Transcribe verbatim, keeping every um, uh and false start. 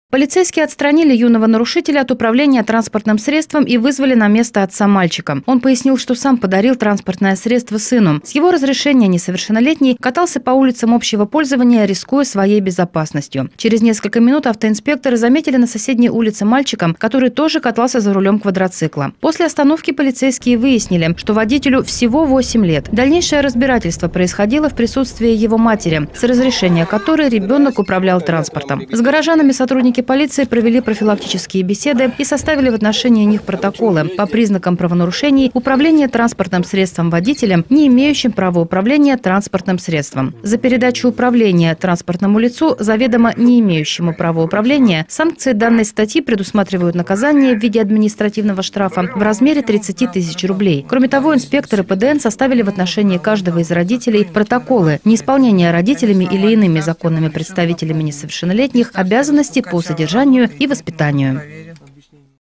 Полицейские отстранили юного нарушителя от управления транспортным средством и вызвали на место отца мальчика. Он пояснил, что сам подарил транспортное средство сыну. С его разрешения несовершеннолетний катался по улицам общего пользования, рискуя своей безопасностью. Через несколько минут автоинспекторы заметили на соседней улице мальчика, который тоже катался за рулем квадроцикла. После остановки полицейские выяснили, что водителю всего восемь лет. Дальнейшее разбирательство происходило в присутствии его матери, с разрешения которой ребенок управлял транспортом. С горожанами сотрудники полиции провели профилактические беседы и составили в отношении них протоколы по признакам правонарушений управления транспортным средством водителем, не имеющим права управления транспортным средством. За передачу управления транспортному лицу, заведомо не имеющему права управления, санкции данной статьи предусматривают наказание в виде административного штрафа в размере тридцати тысяч рублей. Кроме того, инспекторы Пэ Дэ Эн составили в отношении каждого из родителей протоколы неисполнения родителями или иными законными представителями несовершеннолетних обязанностей по содержанию и воспитанию.